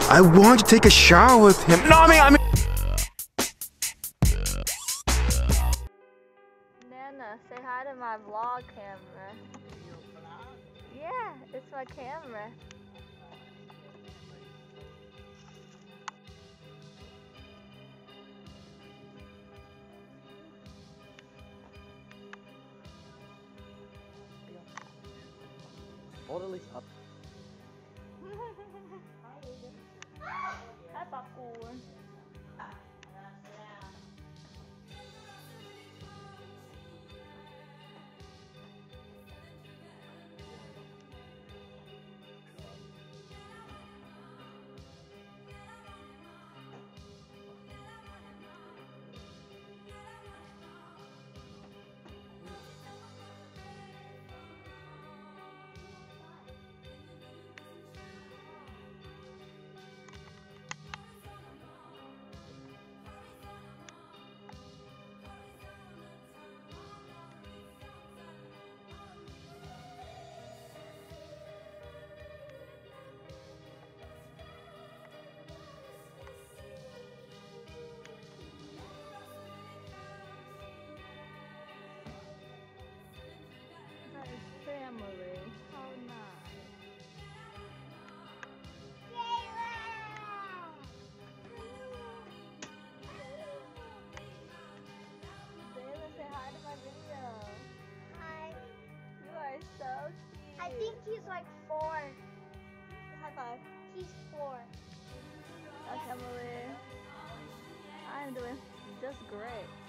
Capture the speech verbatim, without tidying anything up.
I want to take a shower with him. No, I mean, I mean. Nana, say hi to my vlog camera. Yeah, it's my camera. Hold at least up. Hi, popcorn. Family. How nice. Dayla, say hi to my video. Hi. You are so cute. I think he's like four. High five. He's four. That's Emily. I'm doing just great.